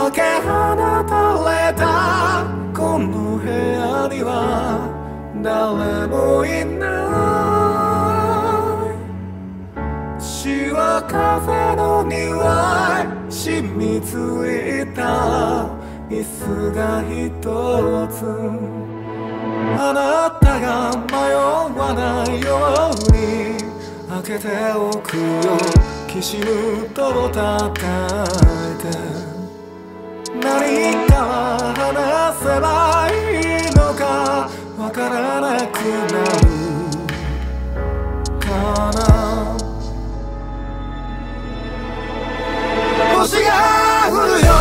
かけ放たれたこの部屋には誰もいないシワ風の匂い染みついた椅子が一つあなたが迷わないように開けておくよきしむと叩いて何か話せばいいのかわからなくなるかな星が降るよ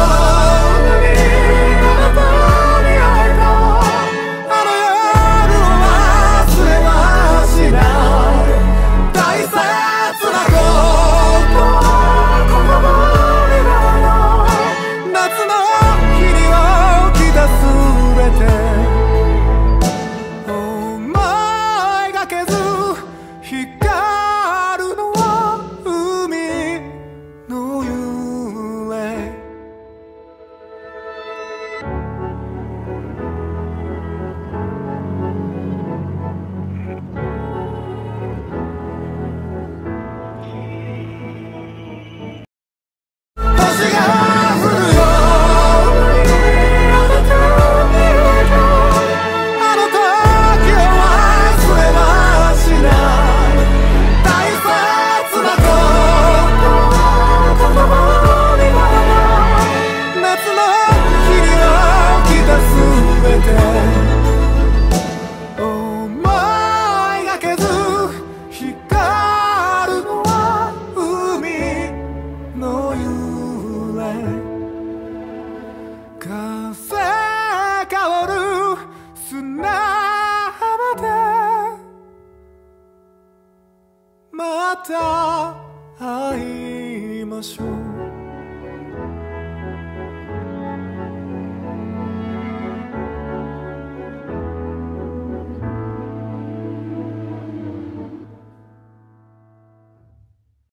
また会いましょう